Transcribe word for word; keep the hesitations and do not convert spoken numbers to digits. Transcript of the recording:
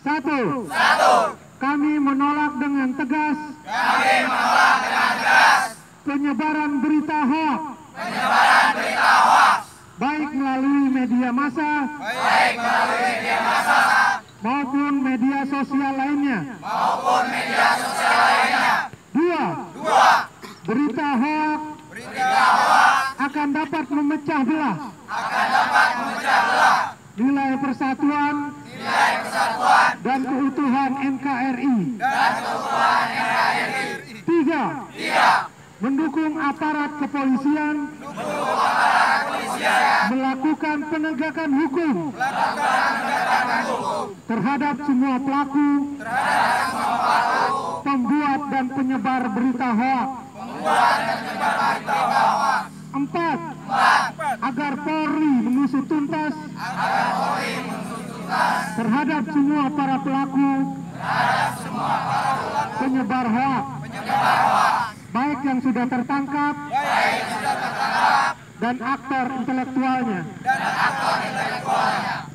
Satu. Satu. Kami menolak dengan tegas. Kami menolak dengan tegas. Penyebaran berita hoax. Penyebaran berita hoax. Baik melalui media massa. Baik melalui media massa. Maupun media sosial lainnya. Maupun media sosial lainnya. Dua. Dua. Berita hoax. Berita hoax. Akan dapat memecah belah. Akan dapat memecah belah. Nilai persatuan. Nilai persatuan. Dan keutuhan N K R I. Dan keutuhan N K R I. Tiga. Tiga. Mendukung aparat kepolisian. Mendukung aparat kepolisian. Melakukan penegakan hukum. Melakukan penegakan hukum. Terhadap semua pelaku. Terhadap semua pelaku. Pembuat dan penyebar berita hoax. Pembuat dan penyebar berita hoax. Empat. Empat. Agar Polri mengusut tuntas. Agar Polri mengusut tuntas. Terhadap semua para pelaku. Terhadap semua para pelaku. Penyebar hoax. Penyebar hoax. Baik yang sudah tertangkap. Baik yang sudah tertangkap. Dan aktor intelektualnya. Dan aktor intelektualnya.